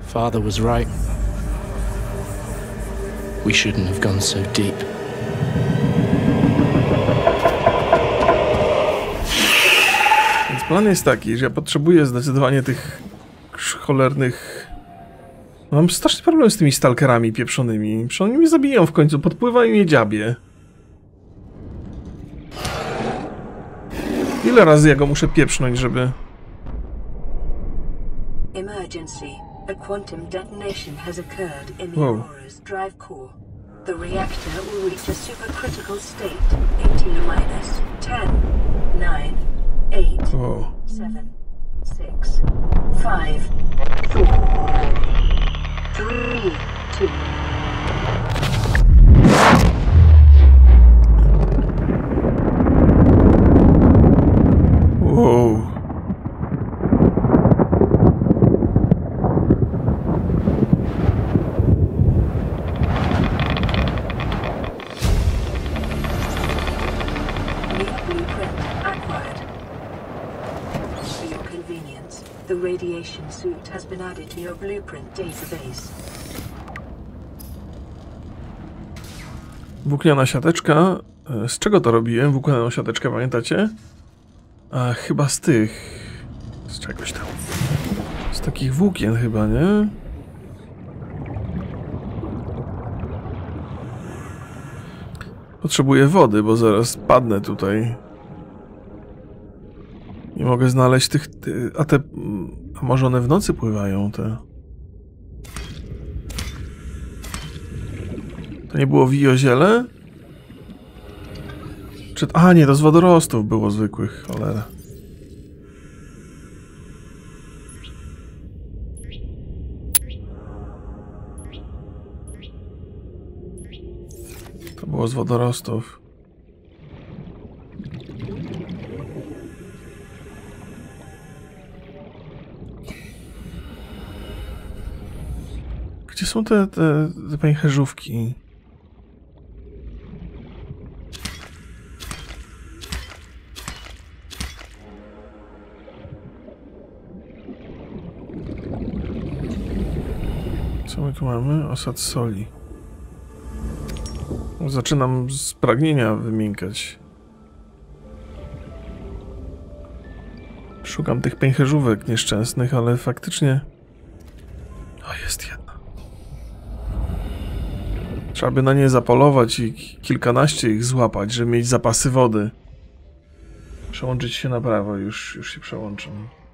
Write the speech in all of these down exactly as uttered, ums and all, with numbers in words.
Father was right. We shouldn't have gone so deep. Więc plan jest taki, że ja potrzebuję zdecydowanie tych cholernych... Mam straszny problem z tymi stalkerami pieprzonymi. Przecież oni mnie zabiją w końcu, podpływają je dziabie. Ile razy ja go muszę pieprznąć, żeby... Emergency. A quantum detonation has occurred in the Wow. Aurora's drive core. The reactor will reach a supercritical state in T minus ten, nine, eight, Wow. seven, six, five, four, three, two. Wow. The radiation suit has been added to your blueprint database. Włókniana siateczka. Z czego to robiłem? Włóknianą siateczkę, pamiętacie? A chyba z tych... Z czegoś tam. Z takich włókien chyba, nie? Potrzebuję wody, bo zaraz padnę tutaj. Nie mogę znaleźć tych... Ty, a te... A może one w nocy pływają, te... To nie było wioziele? Czy... A nie, to z wodorostów było zwykłych, cholera. To było z wodorostów. Gdzie są te, te, te pęcherzówki? Co my tu mamy? Osad soli. Zaczynam z pragnienia wymiękać. Szukam tych pęcherzówek nieszczęsnych, ale faktycznie... O, jest jedna. Trzeba by na nie zapolować i kilkanaście ich złapać, żeby mieć zapasy wody. Przełączyć się na prawo, już, już się przełączam.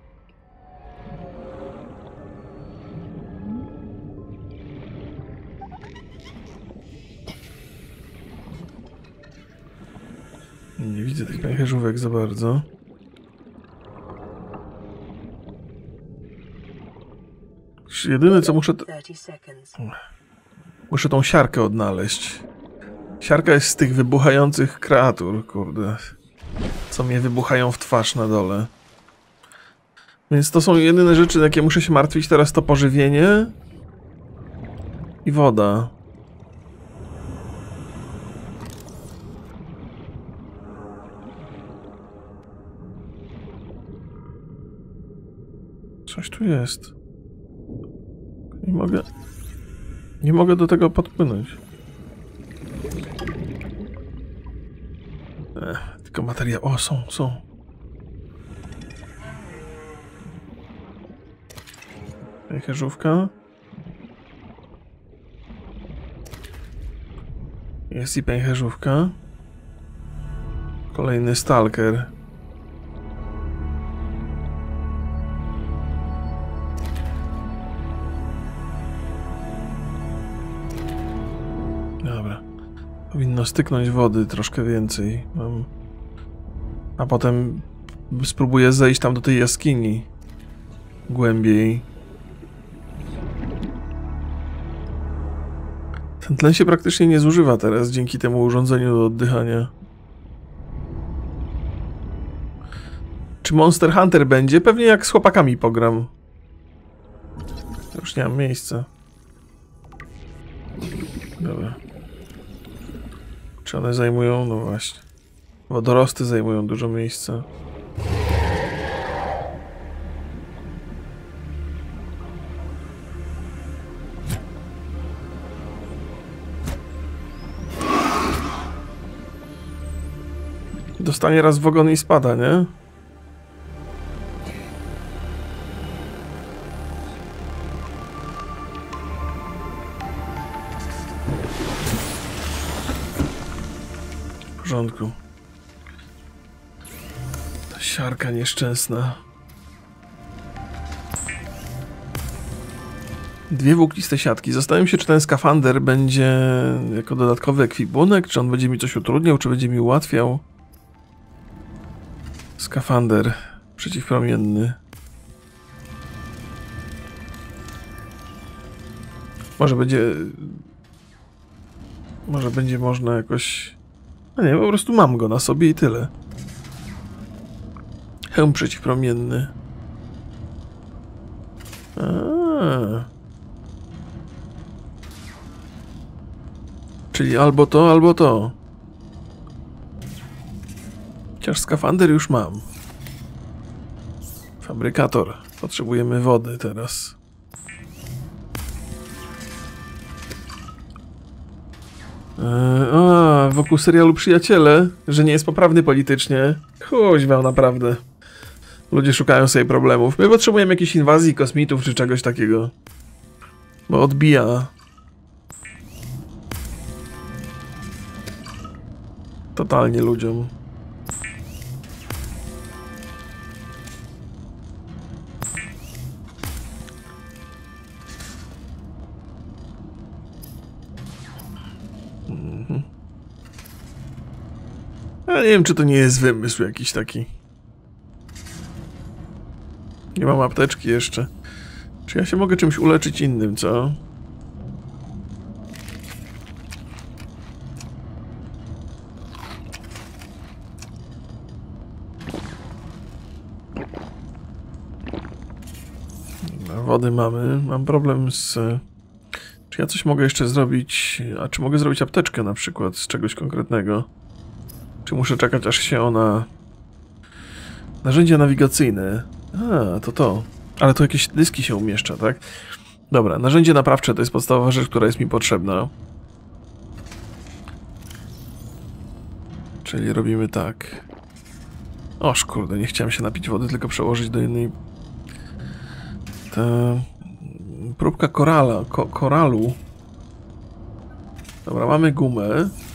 Nie widzę tych pęcherzówek za bardzo. Jedyne co muszę... To... Muszę tą siarkę odnaleźć. Siarka jest z tych wybuchających kreatur, kurde. Co mnie wybuchają w twarz na dole. Więc to są jedyne rzeczy, na jakie muszę się martwić teraz, to pożywienie i woda. Coś tu jest. Nie mogę... Nie mogę do tego podpłynąć. Ech, tylko materia... O, są, są. Pęcherzówka. Jest i pęcherzówka. Kolejny stalker. Dobra. Powinno styknąć wody troszkę więcej. Mam... A potem spróbuję zejść tam do tej jaskini. Głębiej. Ten tlen się praktycznie nie zużywa teraz dzięki temu urządzeniu do oddychania. Czy Monster Hunter będzie? Pewnie jak z chłopakami pogram. Już nie mam miejsca. Dobra. Czy one zajmują? No właśnie. Wodorosty zajmują dużo miejsca. dostanie raz w ogon i spada, nie? W porządku. Ta siarka nieszczęsna. Dwie włókniste siatki. Zastanawiam się, czy ten skafander będzie jako dodatkowy ekwipunek, czy on będzie mi coś utrudniał, czy będzie mi ułatwiał. Skafander przeciwpromienny. Może będzie... Może będzie można jakoś... No nie, po prostu mam go na sobie i tyle. Hełm przeciwpromienny. Aaaa. Czyli albo to, albo to. Chociaż skafander już mam. Fabrykator. Potrzebujemy wody teraz. Eee, a, wokół serialu Przyjaciele, że nie jest poprawny politycznie. Kuźwa, naprawdę. Ludzie szukają sobie problemów. My potrzebujemy jakiejś inwazji kosmitów czy czegoś takiego. Bo odbija. Totalnie ludziom. Mhm. Ja nie wiem, czy to nie jest wymysł jakiś taki. Nie mam apteczki jeszcze. Czy ja się mogę czymś uleczyć innym, co? Wody mamy. Mam problem z... Czy ja coś mogę jeszcze zrobić? A czy mogę zrobić apteczkę na przykład z czegoś konkretnego? Czy muszę czekać, aż się ona... Narzędzia nawigacyjne. A, to to. Ale tu jakieś dyski się umieszcza, tak? Dobra, narzędzie naprawcze to jest podstawowa rzecz, która jest mi potrzebna. Czyli robimy tak. Oż kurde, nie chciałem się napić wody, tylko przełożyć do jednej... Ta... Próbka korala, ko koralu. Dobra, mamy gumę.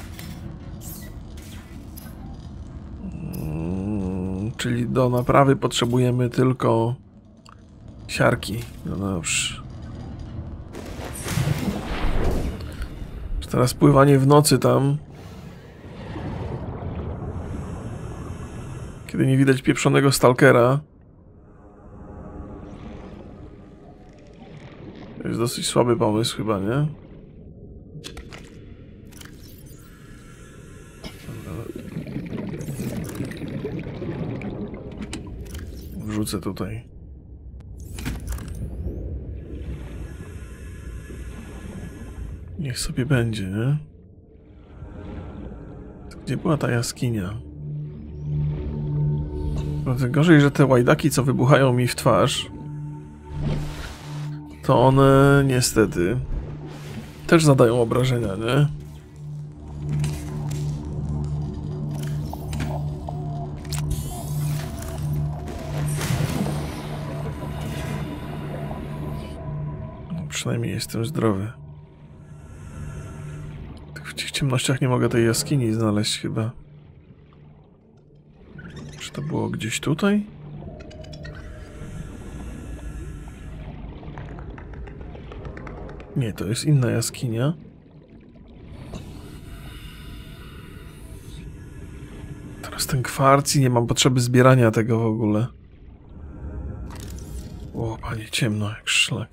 Hmm, czyli do naprawy potrzebujemy tylko siarki. No dobrze. Teraz pływanie w nocy tam. Kiedy nie widać pieprzonego stalkera. To jest dosyć słaby pomysł chyba, nie? Wrzucę tutaj. Niech sobie będzie, nie? Gdzie była ta jaskinia? No to gorzej, że te łajdaki, co wybuchają mi w twarz, to one niestety też zadają obrażenia, nie? No, przynajmniej jestem zdrowy. W tych ciemnościach nie mogę tej jaskini znaleźć chyba. Czy to było gdzieś tutaj? Nie, to jest inna jaskinia. Teraz ten kwarc i nie mam potrzeby zbierania tego w ogóle. O, panie, ciemno jak szlak.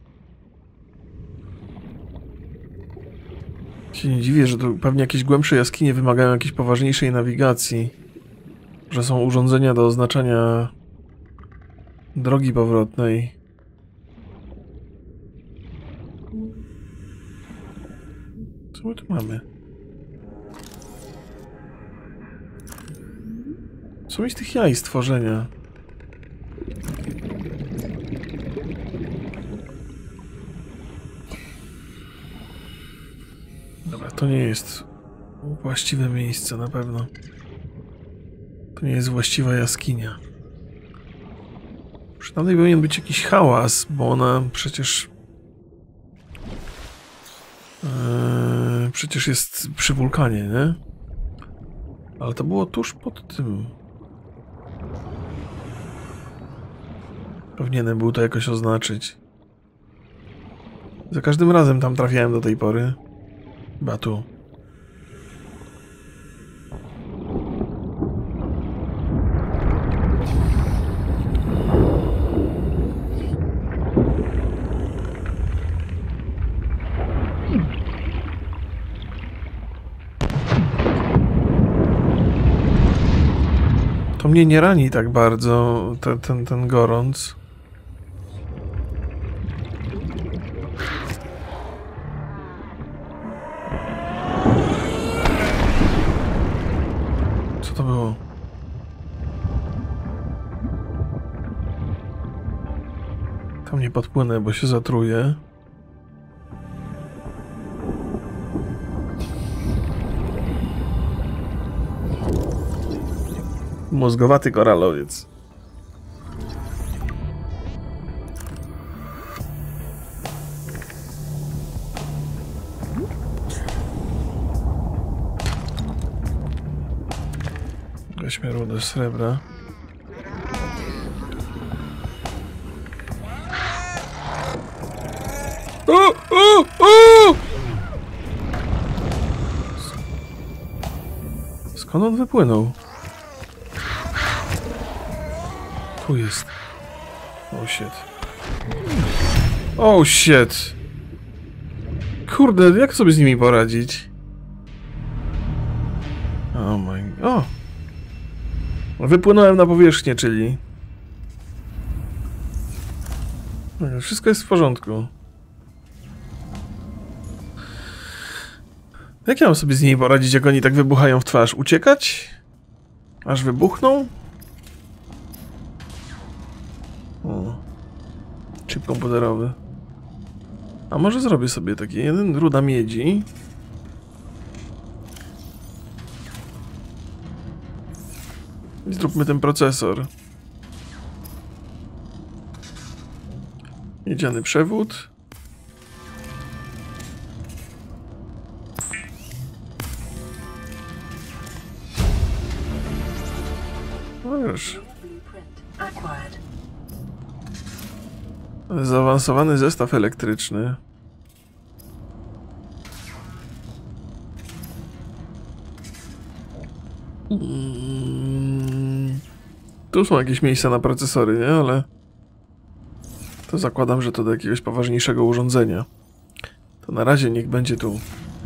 Się nie dziwię, że to pewnie jakieś głębsze jaskinie wymagają jakiejś poważniejszej nawigacji. Że są urządzenia do oznaczania drogi powrotnej. Co my tu mamy? Co mi z tych jaj stworzenia? Dobra, to nie jest właściwe miejsce na pewno. To nie jest właściwa jaskinia. Przynajmniej powinien być jakiś hałas, bo ona przecież... Yy, przecież jest przy wulkanie, nie? Ale to było tuż pod tym. Powinienem był to jakoś oznaczyć. Za każdym razem tam trafiałem do tej pory. Chyba tu. To mnie nie rani tak bardzo ten, ten, ten gorąc. Co to było? Tam nie podpłynę, bo się zatruję. Mózgowaty koralowiec. Weźmy rudę srebra. O, o, o! Skąd on wypłynął? Tu jest. Oh shit. Oh shit. Kurde, jak sobie z nimi poradzić? Oh my... O! Wypłynąłem na powierzchnię, czyli... Wszystko jest w porządku. Jak ja mam sobie z nimi poradzić, jak oni tak wybuchają w twarz? Uciekać? Aż wybuchną? O. Chip komputerowy. A może zrobię sobie taki jeden ruda miedzi. I zróbmy ten procesor. Miedziany przewód. No już. Zaawansowany zestaw elektryczny. Mm. Tu są jakieś miejsca na procesory, nie? Ale to zakładam, że to do jakiegoś poważniejszego urządzenia. To na razie niech będzie tu.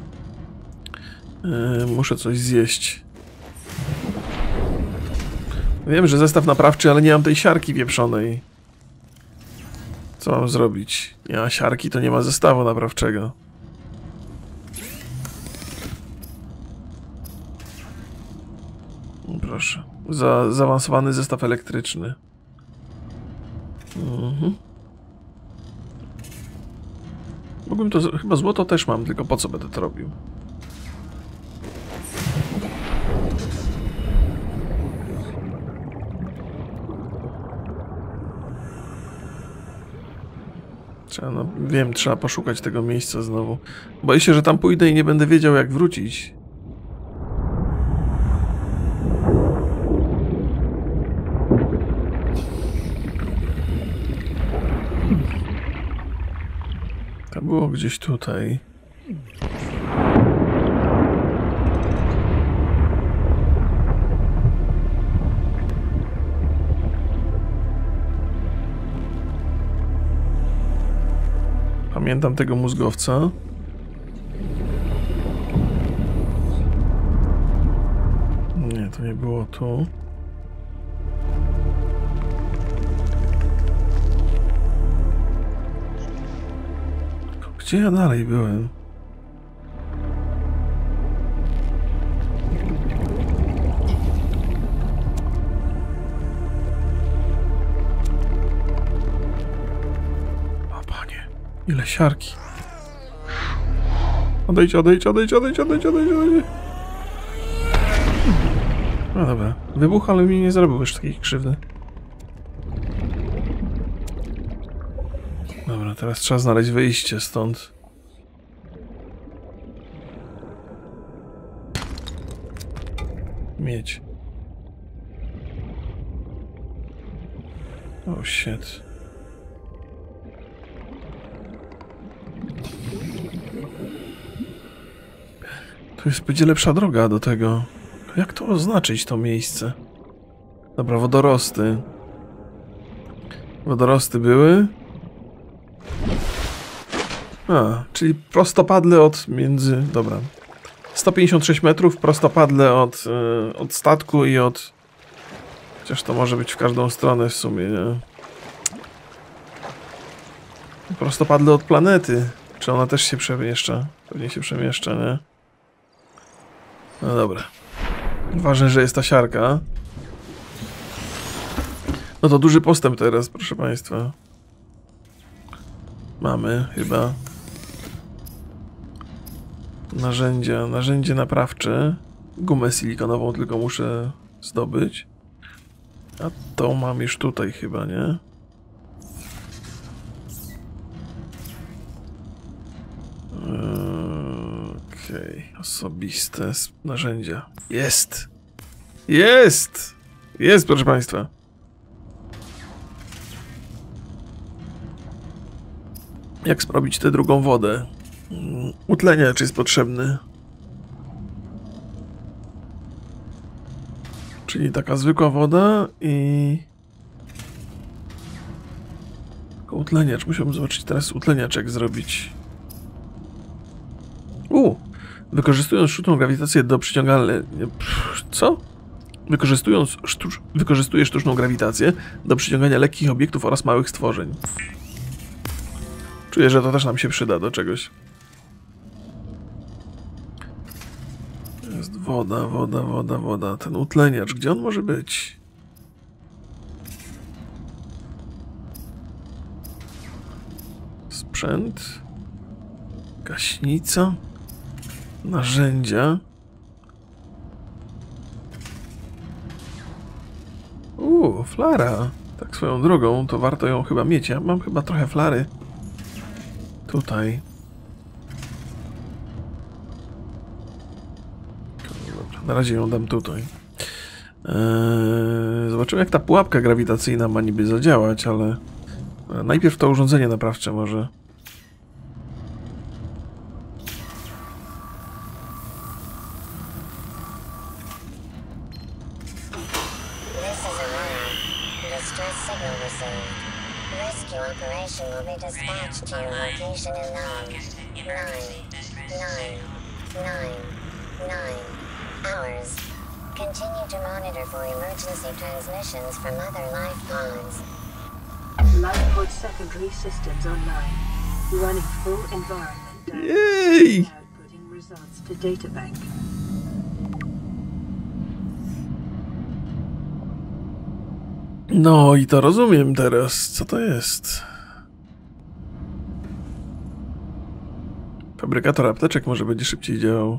Yy, muszę coś zjeść. Wiem, że zestaw naprawczy, ale nie mam tej siarki pieprzonej. Co mam zrobić? Nie ma siarki, to nie ma zestawu naprawczego. Proszę. Za, zaawansowany zestaw elektryczny. Mhm. Mógłbym to... Chyba złoto też mam, tylko po co będę to robił? Trzeba, no wiem, trzeba poszukać tego miejsca znowu. Boję się, że tam pójdę i nie będę wiedział, jak wrócić. To było gdzieś tutaj. Pamiętam tego mózgowca. Nie, to nie było tu. Gdzie ja dalej byłem? O panie, ile siarki. Odejdź, odejdź, odejdź, odejdź, odejdź, odejdź, odejdź. No dobra. Wybuch, ale mi nie zrobił już takiej krzywdy. Dobra, teraz trzeba znaleźć wyjście stąd. Mieć. O, oh, shit. Tu jest będzie lepsza droga do tego. Jak to oznaczyć, to miejsce? Dobra, wodorosty. Wodorosty były. A, czyli prostopadle od między... Dobra. sto pięćdziesiąt sześć metrów, prostopadle od, yy, od statku i od... Chociaż to może być w każdą stronę w sumie, nie? Prostopadle od planety. Czy ona też się przemieszcza? Pewnie się przemieszcza, nie? No dobra. Ważne, że jest ta siarka. No to duży postęp teraz, proszę państwa. Mamy chyba narzędzia, narzędzie naprawcze. Gumę silikonową tylko muszę zdobyć. A to mam już tutaj chyba, nie? Okej, okay. Osobiste narzędzia. Jest! Jest! Jest, proszę państwa. Jak sprawić tę drugą wodę? Utleniacz jest potrzebny. Czyli taka zwykła woda i... Tylko utleniacz. Musiałbym zobaczyć teraz utleniacz, jak zrobić. U! Wykorzystując sztuczną grawitację do przyciągania... Co? Wykorzystując sztucz... Wykorzystuje sztuczną grawitację do przyciągania lekkich obiektów oraz małych stworzeń. Czuję, że to też nam się przyda do czegoś. Jest woda, woda, woda, woda. Ten utleniacz, gdzie on może być? Sprzęt. Gaśnica. Narzędzia. Uuu, flara. Tak swoją drogą, to warto ją chyba mieć. Ja mam chyba trochę flary. Tutaj. Dobra, na razie ją dam tutaj. Eee, zobaczymy, jak ta pułapka grawitacyjna ma niby zadziałać, ale najpierw to urządzenie naprawcze może. Operation will be dispatched to your location in nine, nine, nine, nine, nine hours. Continue to monitor for emergency transmissions from other life pods. Life pod secondary systems online. Running full environment data. Yay! Outputting results to databank. No i to rozumiem teraz, co to jest. Fabrykator apteczek może będzie szybciej działał.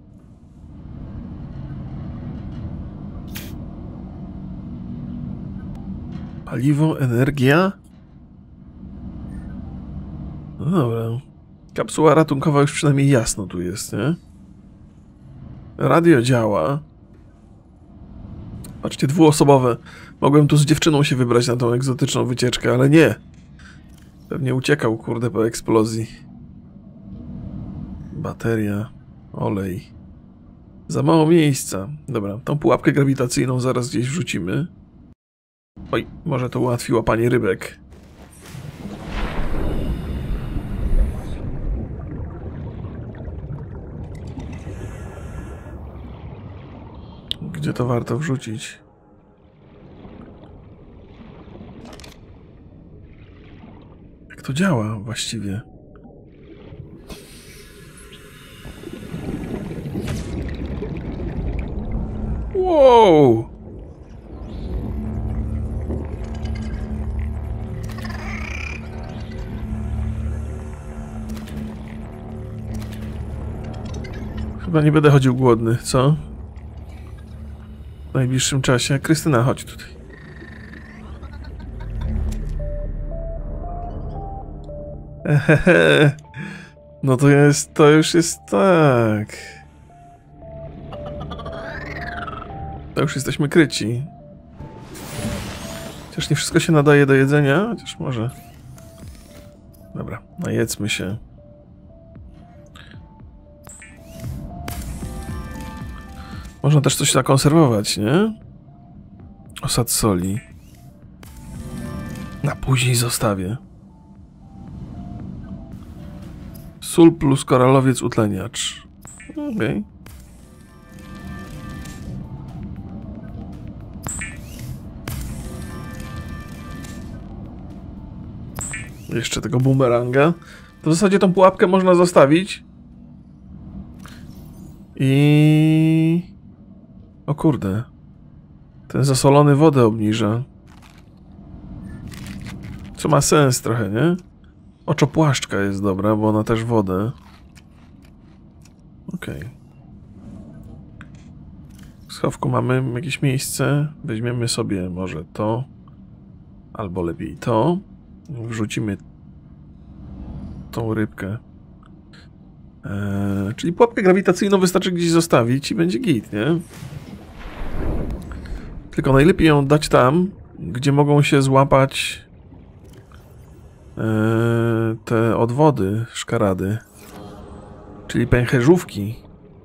Paliwo, energia? No dobra. Kapsuła ratunkowa już przynajmniej jasno tu jest, nie? Radio działa. Patrzcie, dwuosobowe. Mogłem tu z dziewczyną się wybrać na tą egzotyczną wycieczkę, ale nie. Pewnie uciekał, kurde, po eksplozji. Bateria, olej. Za mało miejsca. Dobra, tą pułapkę grawitacyjną zaraz gdzieś wrzucimy. Oj, może to ułatwi łapanie rybek. Gdzie to warto wrzucić? Jak to działa właściwie? Wow! Chyba nie będę chodził głodny, co? w najbliższym czasie. Krystyna, chodź tutaj. Ehehe. No to jest, to już jest tak. To już jesteśmy kryci. Chociaż nie wszystko się nadaje do jedzenia, chociaż może. Dobra, najedzmy się. Można też coś zakonserwować, nie? Osad soli. Na później zostawię. Sól plus koralowiec utleniacz. Okej. Okay. Jeszcze tego bumeranga. To w zasadzie tą pułapkę można zostawić. I... O kurde. Ten zasolony wodę obniża. Co ma sens trochę, nie? Oczopłaszczka jest dobra, bo ona też wodę. Okej. Okay. W schowku mamy jakieś miejsce. Weźmiemy sobie może to. Albo lepiej to. Wrzucimy tą rybkę. Eee, czyli pułapkę grawitacyjną wystarczy gdzieś zostawić i będzie git, nie? Tylko najlepiej ją dać tam, gdzie mogą się złapać eee, te odwody szkarady. Czyli pęcherzówki.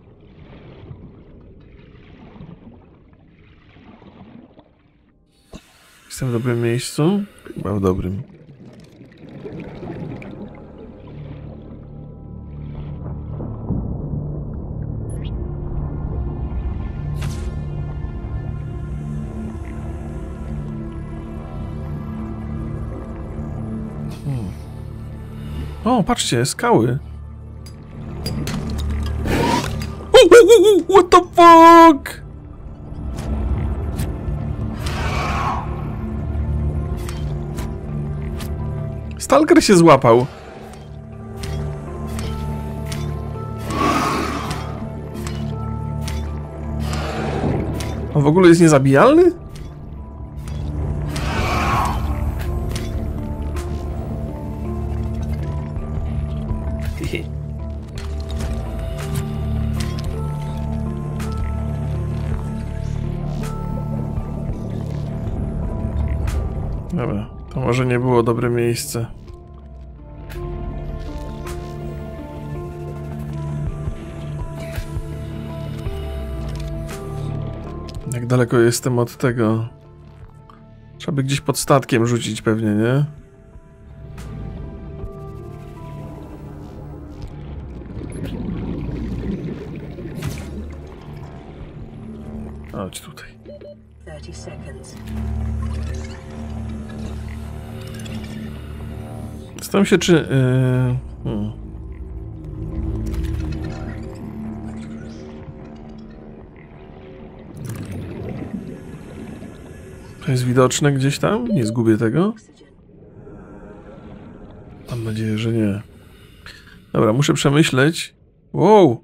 Jestem w dobrym miejscu? Chyba w dobrym. Hmm. O, patrzcie, skały. What the fuck? Stalker się złapał. On w ogóle jest niezabijalny? Dobra, to może nie było dobre miejsce. Jak daleko jestem od tego? Trzeba by gdzieś pod statkiem rzucić pewnie, nie? Chodź tutaj. thirty seconds. Zastanawiam się, czy... Yy, hmm. To jest widoczne gdzieś tam? Nie zgubię tego? Mam nadzieję, że nie. Dobra, muszę przemyśleć. Wow!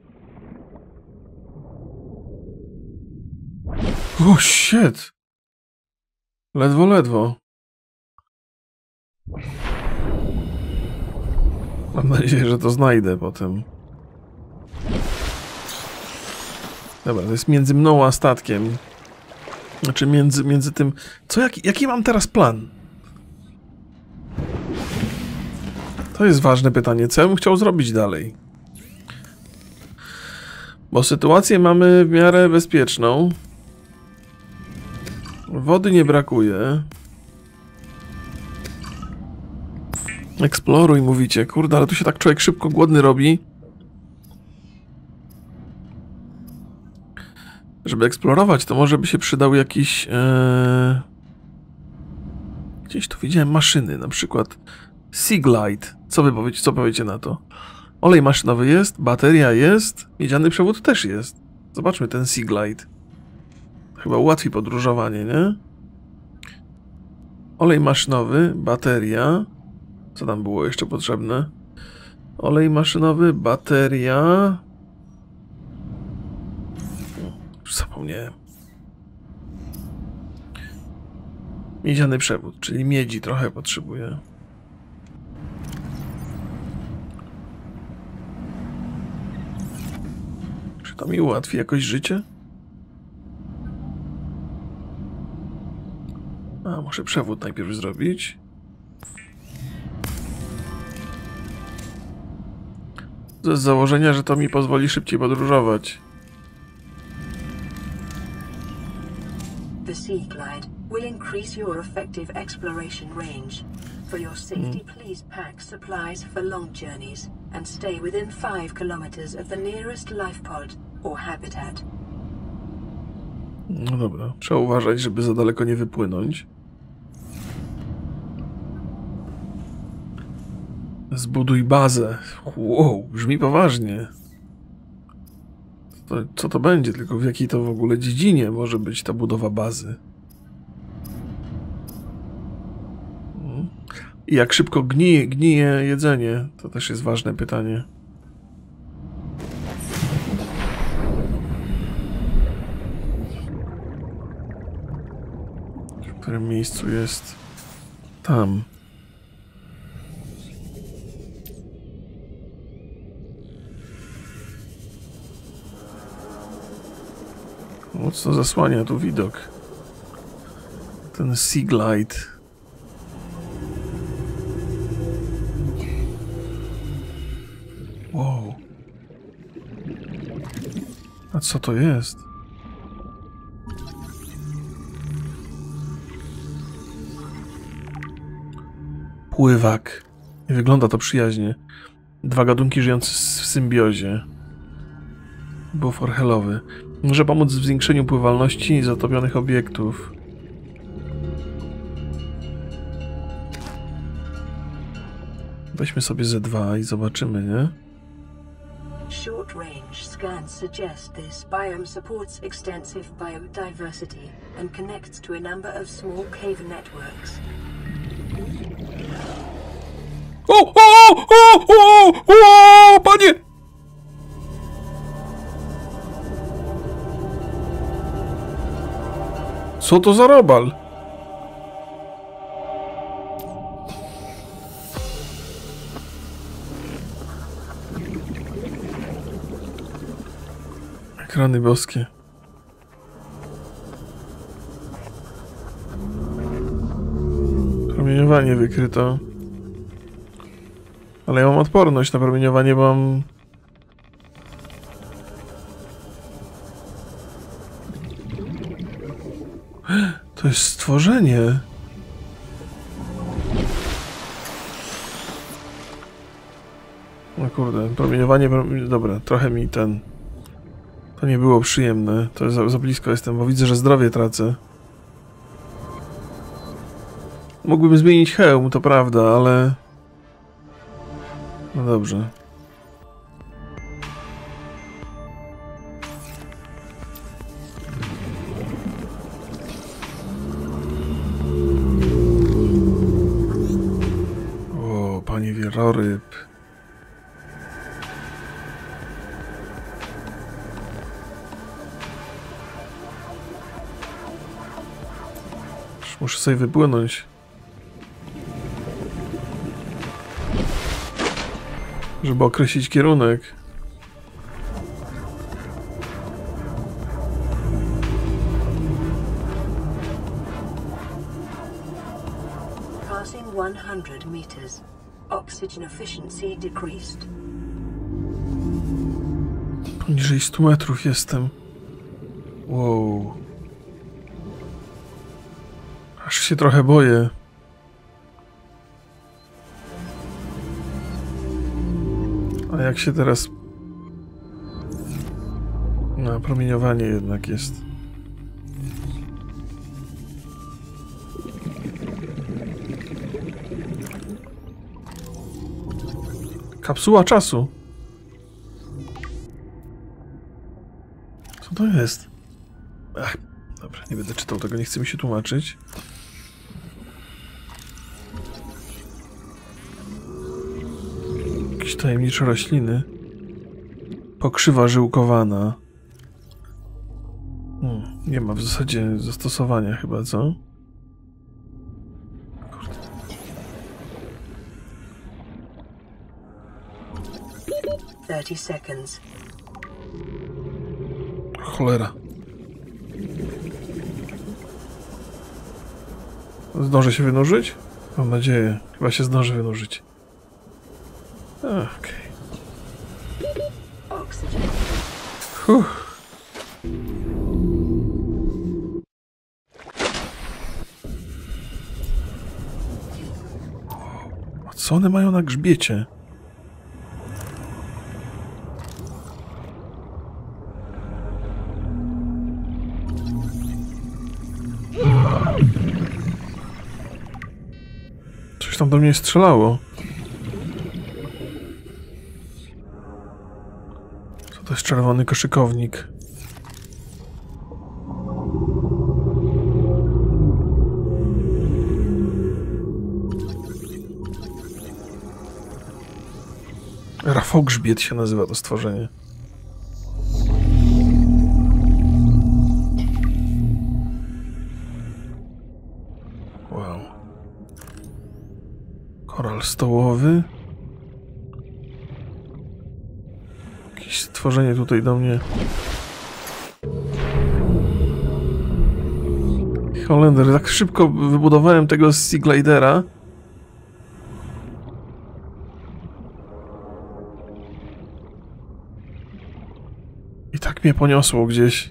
O, shit! Ledwo, ledwo. Mam nadzieję, że to znajdę potem. Dobra, to jest między mną a statkiem. Znaczy między, między tym... Co, jaki, jaki mam teraz plan? To jest ważne pytanie. Co ja bym chciał zrobić dalej? Bo sytuację mamy w miarę bezpieczną. Wody nie brakuje. Eksploruj, mówicie. Kurde, ale tu się tak człowiek szybko głodny robi. Żeby eksplorować, to może by się przydał jakiś... Ee... Gdzieś tu widziałem maszyny, na przykład Seaglide. Co wy powiecie, co powiecie na to? Olej maszynowy jest, bateria jest, miedziany przewód też jest. Zobaczmy ten Seaglide. Chyba ułatwi podróżowanie, nie? Olej maszynowy, bateria. Co tam było jeszcze potrzebne? Olej maszynowy, bateria... Już zapomniałem. Miedziany przewód, czyli miedzi trochę potrzebuję. Czy to mi ułatwi jakoś życie? A, muszę przewód najpierw zrobić. Z założenia, że to mi pozwoli szybciej podróżować. The Sea Glide will increase your effective exploration range. For your safety, please pack supplies for long journeys and stay within five kilometers of the nearest life pod or habitat. No dobra, trzeba uważać, żeby za daleko nie wypłynąć. Zbuduj bazę. Wow, brzmi poważnie. To, co to będzie? Tylko w jakiej to w ogóle dziedzinie może być ta budowa bazy? I jak szybko gnije, gnije jedzenie? To też jest ważne pytanie. W którym miejscu jest? Tam. Mocno zasłania tu widok. Ten Sea Glide. Wow. A co to jest? Pływak. Nie wygląda to przyjaźnie. Dwa gatunki żyjące w symbiozie. Bufor helowy. Może pomóc w zwiększeniu pływalności zatopionych obiektów. Weźmy sobie Z dwa i zobaczymy, nie? Short range scans suggest this biome supports extensive biodiversity and connects to a number of small cave networks. O, o, o, o, o, panie! Co to za robal? Ekrany boskie. Promieniowanie wykryto. Ale ja mam odporność na promieniowanie, bo mam... To jest stworzenie. No kurde, promieniowanie... Dobra, trochę mi ten... To nie było przyjemne. To za, za blisko jestem, bo widzę, że zdrowie tracę. Mógłbym zmienić hełm, to prawda, ale... No dobrze. O, panie wieloryb. Muszę sobie wypłynąć. Żeby określić kierunek. Passing one hundred meters. Oxygen efficiency decreased. Poniżej stu metrów jestem. Wow. Aż się trochę boję. A jak się teraz... No, promieniowanie jednak jest. Kapsuła czasu. Co to jest? Ach, dobra, nie będę czytał tego, nie chce mi się tłumaczyć. Jakieś tajemnicze rośliny. Pokrzywa żyłkowana. Hmm, nie ma w zasadzie zastosowania chyba, co? thirty seconds. Cholera. Zdążę się wynurzyć? Mam nadzieję. Chyba się zdążę wynurzyć. Okej. Oxygen. Huh. A co one mają na grzbiecie? Coś tam do mnie strzelało. Co to jest czerwony koszykownik? Rafogrzbiet się nazywa to stworzenie. Wow. Koral stołowy. Jakieś stworzenie tutaj do mnie. Holender, tak szybko wybudowałem tego Sea Glidera. I tak mnie poniosło gdzieś.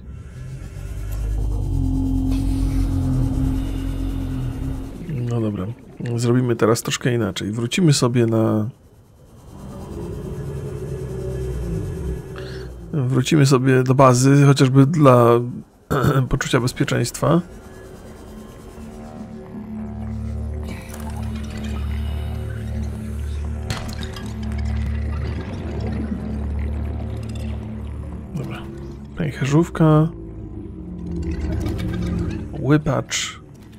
No dobra. Zrobimy teraz troszkę inaczej. Wrócimy sobie na... Wrócimy sobie do bazy, chociażby dla poczucia bezpieczeństwa. Dobra. Pęcherzówka. Łypacz.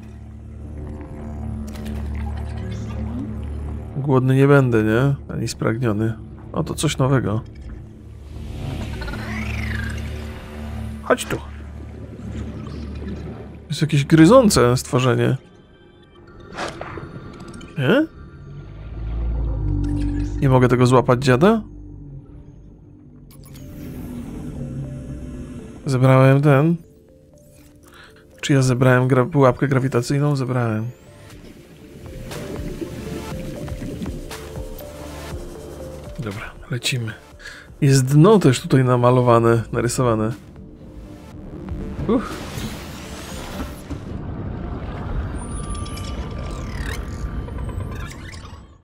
Głodny nie będę, nie? Ani spragniony. O, to coś nowego. Chodź tu. Jest jakieś gryzące stworzenie. Nie? Nie mogę tego złapać, dziada? Zebrałem ten. Czy ja zebrałem gra pułapkę grawitacyjną? Zebrałem. Dobra, lecimy. Jest dno też tutaj namalowane, narysowane. Uff.